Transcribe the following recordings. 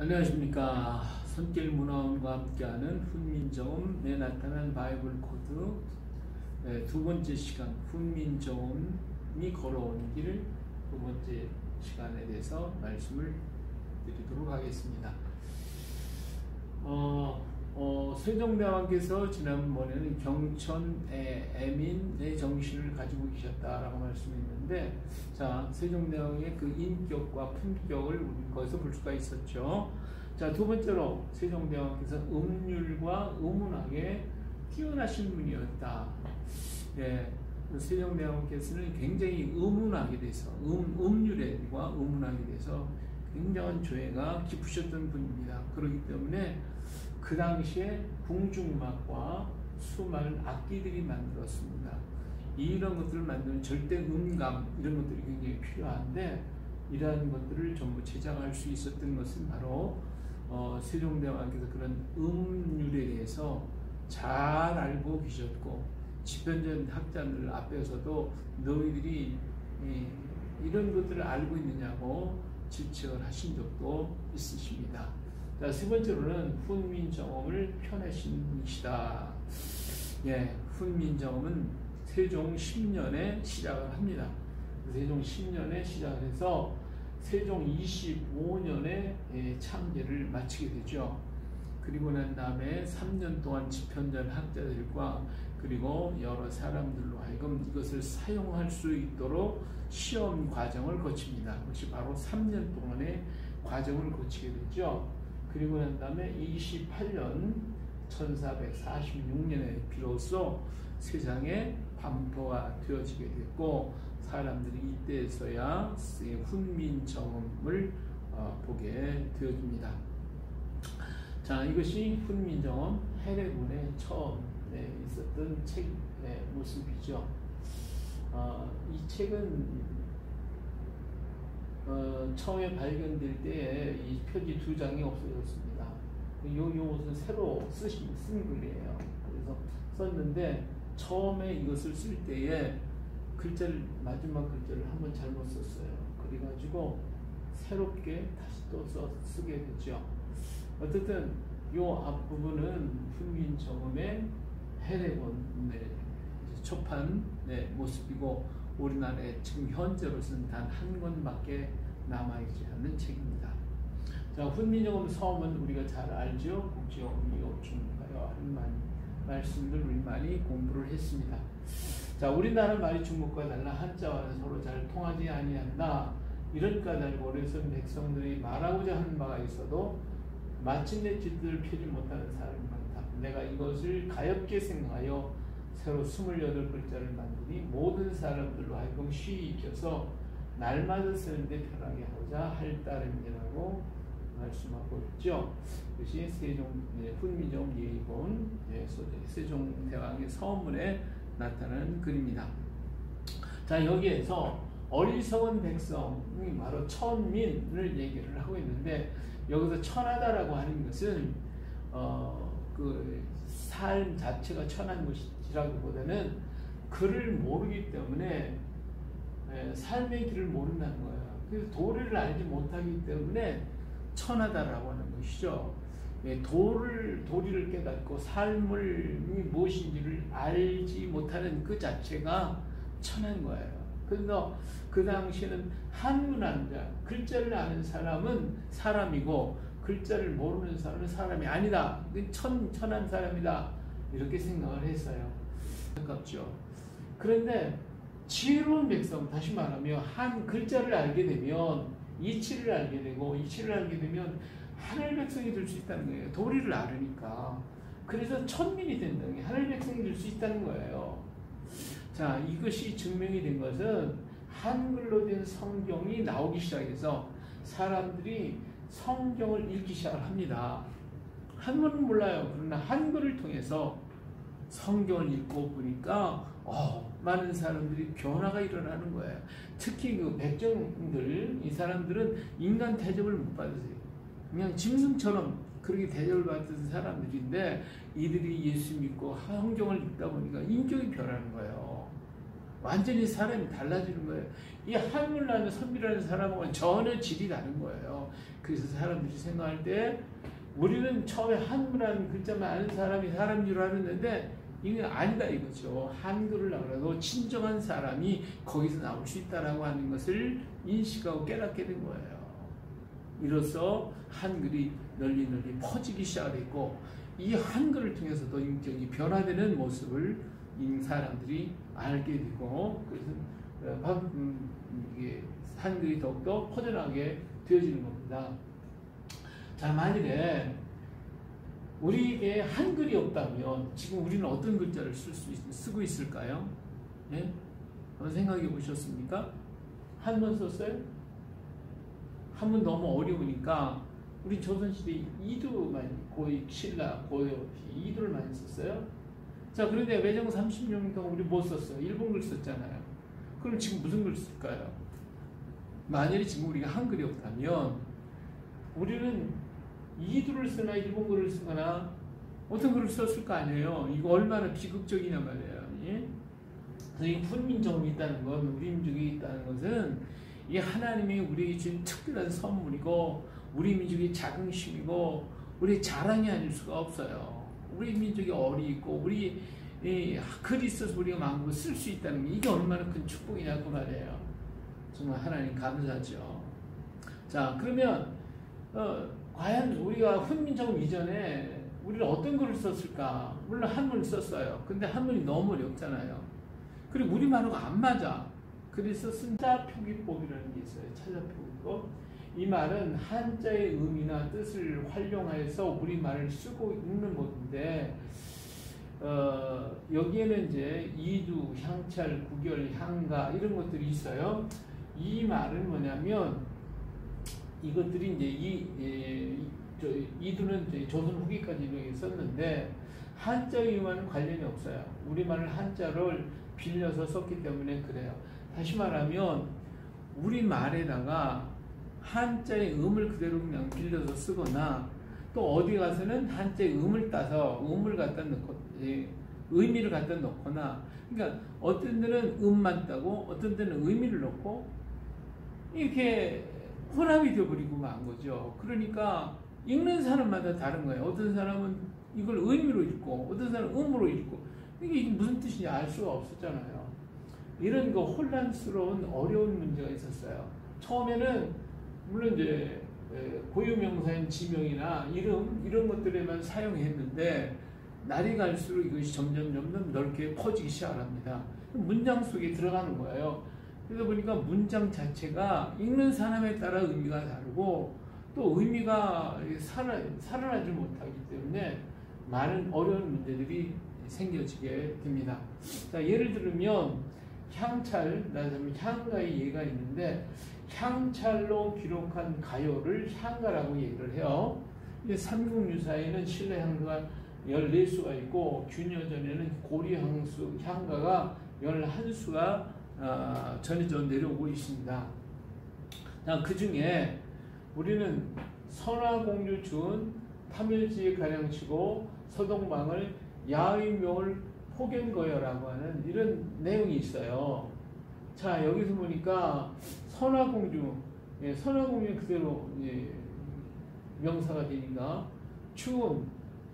안녕하십니까. 손길 문화원과 함께하는 훈민정음에 나타난 바이블 코드 두 번째 시간 훈민정음이 걸어온 길 두 번째 시간에 대해서 말씀을 드리도록 하겠습니다. 세종대왕께서 지난번에는 경천의 애민의 정신을 가지고 계셨다라고 말씀했는데, 자, 세종대왕의 그 인격과 품격을 우리 거기서 볼 수가 있었죠. 자, 두 번째로 세종대왕께서 음률과 음운학에 뛰어나신 분이었다. 예, 세종대왕께서는 굉장히 음운학에 대해서, 음률과 음운학에 대해서 굉장한 조예가 깊으셨던 분입니다. 그렇기 때문에 그 당시에 궁중음악과 수많은 악기들이 만들었습니다. 이런 것들을 만드는 절대 음감 이런 것들이 굉장히 필요한데, 이러한 것들을 전부 제작할 수 있었던 것은 바로 세종대왕께서 그런 음률에 대해서 잘 알고 계셨고, 집현전 학자들 앞에서도 너희들이 이런 것들을 알고 있느냐고 질책을 하신 적도 있으십니다. 자, 세 번째로는 훈민정음을 펴내신 분이시다. 예, 훈민정음은 세종 10년에 시작을 합니다. 세종 10년에 시작을 해서 세종 25년에 창제를 마치게 되죠. 그리고 난 다음에 3년 동안 집현전 학자들과 그리고 여러 사람들로 하여금 이것을 사용할 수 있도록 시험 과정을 거칩니다. 그것이 바로 3년 동안의 과정을 거치게 되죠. 그리고 난 다음에 28년 1446년에 비로소 세상에 반포가 되어지게 됐고, 사람들이 이때에서야 훈민정음을 보게 되어집니다. 자, 이것이 훈민정음 해례군의 처음 있었던 책의 모습이죠. 이 책은 처음에 발견될 때에 이 표지 2장이 없어졌습니다. 요것은 새로 쓴 글이에요. 그래서 썼는데, 처음에 이것을 쓸 때에 마지막 글자를 한번 잘못 썼어요. 그래가지고 새롭게 다시 또 쓰게 되죠. 어쨌든 요 앞부분은 훈민정음의 해례본의 초판 모습이고, 우리나라에 지금 현재로서는 단 한 권밖에 남아있지 않는 책입니다. 자, 훈민정음 서음은 우리가 잘 알죠. 국지어음이요 중가요 하는 말씀들 우리 많이 공부를 했습니다. 자, 우리나라 말이 중국과 달라 한자와는 서로 잘 통하지 아니한다. 이런 까닭으로 오래전 백성들이 말하고자 하는 바가 있어도 마침내 짓을 펴지 못하는 사람이 많다. 내가 이것을 가엾게 생각하여 새로 28글자를 만드니 모든 사람들로 하여금 쉬이 익혀서 날마다 쓰는데 편하게 하고자 할 따름이라고 말씀하고 있죠. 그것이 훈민정음 예의본 세종대왕의 서문에 나타나는 글입니다. 자, 여기에서 어리석은 백성이 바로 천민을 얘기를 하고 있는데, 여기서 천하다라고 하는 것은 그 삶 자체가 천한 것이라기보다는 그를 모르기 때문에 삶의 길을 모른다는 거예요. 그래서 도리를 알지 못하기 때문에 천하다라고 하는 것이죠. 도리를 깨닫고 삶이 무엇인지를 알지 못하는 그 자체가 천한 거예요. 그래서 그 당시에는 한문한 자, 글자를 아는 사람은 사람이고 글자를 모르는 사람은 사람이 아니다. 천한 사람이다. 이렇게 생각을 했어요. 안타깝죠. 그런데 지혜로운 백성, 다시 말하면 한 글자를 알게 되면 이치를 알게 되고, 이치를 알게 되면 하늘 백성이 될 수 있다는 거예요. 도리를 알으니까. 그래서 천민이 된다는 게 하늘 백성이 될 수 있다는 거예요. 자, 이것이 증명이 된 것은 한글로 된 성경이 나오기 시작해서 사람들이 성경을 읽기 시작을 합니다. 한문은 몰라요. 그러나 한글을 통해서 성경을 읽고 보니까 많은 사람들이 변화가 일어나는 거예요. 특히 그 백정들, 이 사람들은 인간 대접을 못 받으세요. 그냥 짐승처럼 그렇게 대접을 받던 사람들인데, 이들이 예수 믿고 성경을 읽다 보니까 인격이 변하는 거예요. 완전히 사람이 달라지는 거예요. 이 한문라는 선비라는 사람하고는 전혀 질이 다른 거예요. 그래서 사람들이 생각할 때 우리는 처음에 한문라는 글자만 아는 사람이 사람인 줄 알았는데 이게 아니다 이거죠. 한글을 알아도 진정한 사람이 거기서 나올 수 있다라고 하는 것을 인식하고 깨닫게 된 거예요. 이로써 한글이 널리 퍼지기 시작했고 이 한글을 통해서도 인격이 변화되는 모습을 이 사람들이 알게 되고 그래서 이게 한글이 더욱더 퍼져나가게 되어지는 겁니다. 자, 만일에 우리에게 한글이 없다면 지금 우리는 어떤 글자를 쓰고 있을까요? 예? 한번 생각해 보셨습니까? 한문 썼어요? 한문 너무 어려우니까 우리 조선시대 이두만 고이, 신라, 고요, 이두를 많이 썼어요. 자, 그런데 외정 30년 동안 우리 뭐 썼어요? 일본글 썼잖아요. 그럼 지금 무슨 글 쓸까요? 만약에 지금 우리가 한글이 없다면 우리는 이두를 쓰나 일본글을 쓰거나 어떤 글을 썼을 거 아니에요. 이거 얼마나 비극적이냐 말이에요. 예? 그래서 이 훈민정음이 있다는 건, 우리 민족이 있다는 것은 이 하나님이 우리에게 준 특별한 선물이고 우리 민족의 자긍심이고 우리 자랑이 아닐 수가 없어요. 우리 민족이 어리 있고 우리 글이 있어서 우리가 마음으로 쓸 수 있다는 게 이게 얼마나 큰 축복이냐고 말이에요. 정말 하나님 감사하죠. 자, 그러면 과연 우리가 훈민정음 이전에 우리는 어떤 글을 썼을까? 물론 한문을 썼어요. 근데 한문이 너무 어렵잖아요. 그리고 우리말하고 안 맞아. 그래서 찬자표기법이라는 게 있어요. 찬자표기법. 이 말은 한자의 의미나 뜻을 활용해서 우리말을 쓰고 있는 법인데 여기에는 이제 이두, 향찰, 구결, 향가 이런 것들이 있어요. 이 말은 뭐냐면 이것들이 이제 이두는 이제 조선 후기까지 썼는데 한자의 의미와는 관련이 없어요. 우리말을 한자를 빌려서 썼기 때문에 그래요. 다시 말하면 우리말에다가 한자의 음을 그대로 그냥 빌려서 쓰거나 또 어디 가서는 한자의 음을 따서 음을 갖다 넣고 의미를 갖다 넣거나 그러니까 어떤 데는 음만 따고 어떤 데는 의미를 넣고 이렇게 혼합이 되어버리고 만 거죠. 그러니까 읽는 사람마다 다른 거예요. 어떤 사람은 이걸 의미로 읽고 어떤 사람은 음으로 읽고 이게 무슨 뜻인지 알 수가 없었잖아요. 이런 거 혼란스러운 어려운 문제가 있었어요. 처음에는 물론 이제 고유명사인 지명이나 이름 이런 것들에만 사용했는데 날이 갈수록 이것이 점점 넓게 퍼지기 시작합니다. 문장 속에 들어가는 거예요. 그러다 보니까 문장 자체가 읽는 사람에 따라 의미가 다르고 또 의미가 살아나지 못하기 때문에 많은 어려운 문제들이 생겨지게 됩니다. 자, 예를 들면 향찰, 향가의 예가 있는데 향찰로 기록한 가요를 향가라고 얘기를 해요. 삼국유사에는 신라향가가 14수가 있고 균여전에는 고리향가가 11수가 전해져 내려오고 있습니다. 그 중에 우리는 선화공주 준 탐일지에 가량치고 서동방을 야의명을 포견거여라고 하는 이런 내용이 있어요. 자, 여기서 보니까 선화공주, 선화공주 그대로 명사가 되니까 추운,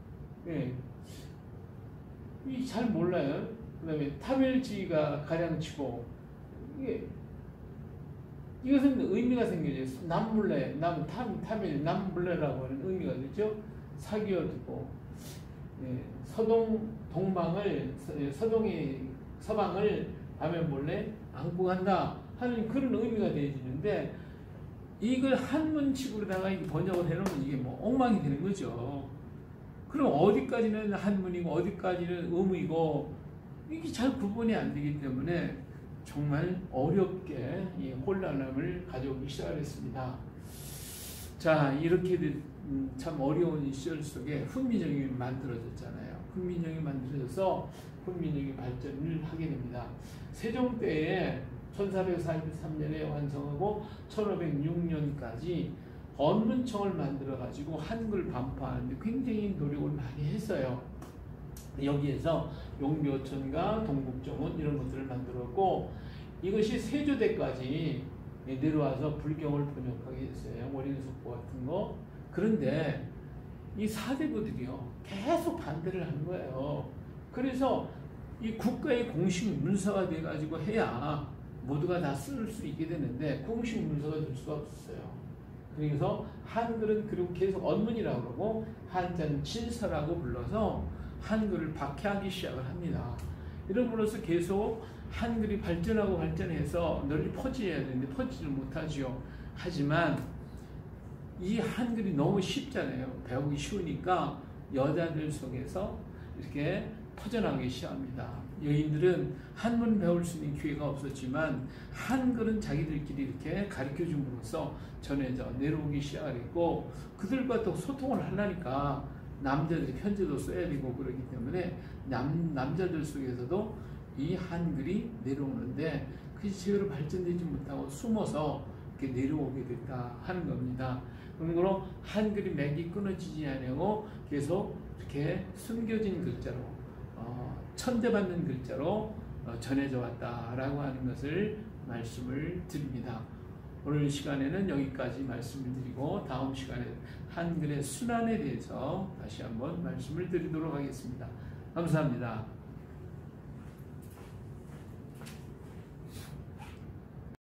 잘 몰라요. 그 다음에 탐일지가 가량치고 이것은 의미가 생겨져요. 남물레, 탐일, 남물레라고 하는 의미가 되죠. 사귀어두고 서방을 밤에 몰래 안고 간다 하는 그런 의미가 되어지는데 이걸 한문식으로다가 번역을 해놓으면 이게 뭐 엉망이 되는 거죠. 그럼 어디까지는 한문이고 어디까지는 의미고 이게 잘 구분이 안 되기 때문에 정말 어렵게 이 혼란함을 가져오기 시작했습니다. 자, 이렇게 참 어려운 시절 속에 훈민정음이 만들어졌잖아요. 훈민정음이 만들어져서 훈민정음이 발전을 하게 됩니다. 세종 때에 1443년에 완성하고 1506년까지 언문청을 만들어 가지고 한글 반포하는데 굉장히 노력을 많이 했어요. 여기에서 용묘천가, 동북정원 이런 것들을 만들었고 이것이 세조대까지 내려와서 불경을 번역하게 됐어요. 원인속보 같은 거. 그런데 이 사대부들이요 계속 반대를 하는 거예요. 그래서 이 국가의 공식 문서가 돼가지고 해야 모두가 다 쓸 수 있게 되는데 공식 문서가 될 수가 없었어요. 그래서 한글은 그리고 계속 언문이라고 그러고 한자는 진서라고 불러서 한글을 박해하기 시작을 합니다. 이러므로써 계속 한글이 발전하고 발전해서 널리 퍼져야 되는데 퍼지질 못하지요. 하지만 이 한글이 너무 쉽잖아요. 배우기 쉬우니까 여자들 속에서 이렇게 퍼져나가기 시작합니다. 여인들은 한문 배울 수 있는 기회가 없었지만 한글은 자기들끼리 이렇게 가르쳐 줌으로써 전해져 내려오기 시작했고 그들과 또 소통을 하려니까 남자들이 편지도 써야 되고 그러기 때문에 남자들 속에서도 이 한글이 내려오는데 그것이 제대로 발전되지 못하고 숨어서 이렇게 내려오게 됐다 하는 겁니다. 그러므로 한글이 맥이 끊어지지 않고 계속 이렇게 숨겨진 글자로 천대받는 글자로 전해져 왔다라고 하는 것을 말씀을 드립니다. 오늘 시간에는 여기까지 말씀을 드리고 다음 시간에 한글의 순환에 대해서 다시 한번 말씀을 드리도록 하겠습니다. 감사합니다.